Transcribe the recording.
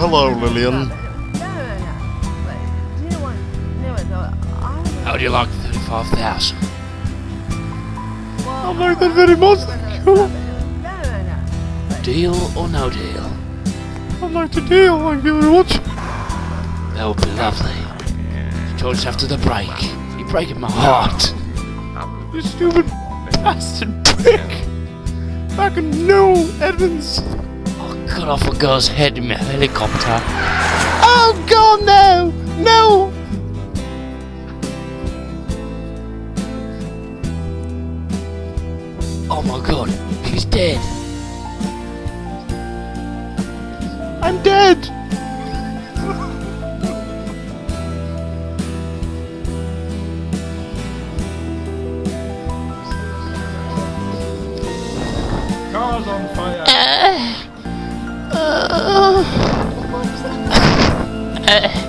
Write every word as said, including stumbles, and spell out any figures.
hello, Lillian. How do you like thirty-five thousand? I like that very much, thank you. Deal or no deal? I'd like to deal, thank you very much. That would be lovely. George, after the break, you're breaking my heart. You stupid bastard prick. Back in Noel, Edmonds. I'll cut off a girl's head in my helicopter. Oh God, no! No! Oh my god, he's dead. I'm dead! Car's on fire. Uh, uh, uh,